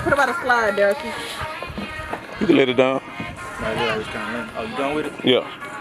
What about a slide, Darcy? You can let it down. Oh, you done with it? Yeah.